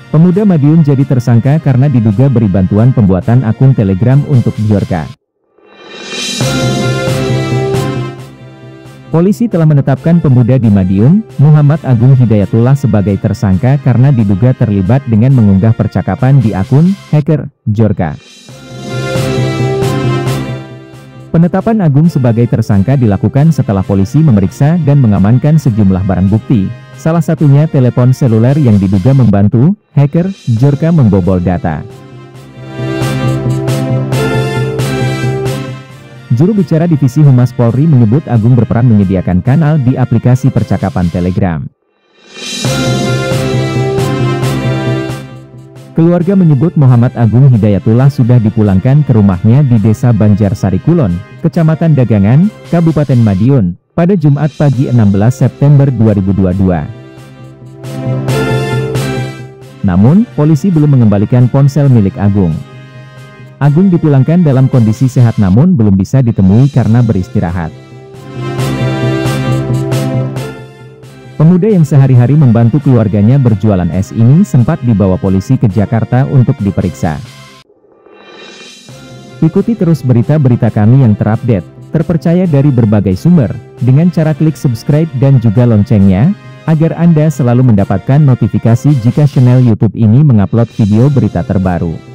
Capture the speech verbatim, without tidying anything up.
Pemuda Madiun jadi tersangka karena diduga beri bantuan pembuatan akun Telegram untuk Djorka. Polisi telah menetapkan pemuda di Madiun, Muhammad Agung Hidayatullah sebagai tersangka karena diduga terlibat dengan mengunggah percakapan di akun hacker Djorka. Penetapan Agung sebagai tersangka dilakukan setelah polisi memeriksa dan mengamankan sejumlah barang bukti, salah satunya telepon seluler yang diduga membantu hacker Djorka membobol data. Juru bicara Divisi Humas Polri menyebut Agung berperan menyediakan kanal di aplikasi percakapan Telegram. Keluarga menyebut Muhammad Agung Hidayatullah sudah dipulangkan ke rumahnya di Desa Banjarsari Kulon, Kecamatan Dagangan, Kabupaten Madiun, pada Jumat pagi enam belas September dua ribu dua puluh dua. Namun, polisi belum mengembalikan ponsel milik Agung. Agung dipulangkan dalam kondisi sehat namun belum bisa ditemui karena beristirahat. Pemuda yang sehari-hari membantu keluarganya berjualan es ini sempat dibawa polisi ke Jakarta untuk diperiksa. Ikuti terus berita-berita kami yang terupdate, terpercaya dari berbagai sumber, dengan cara klik subscribe dan juga loncengnya, agar Anda selalu mendapatkan notifikasi jika channel YouTube ini mengupload video berita terbaru.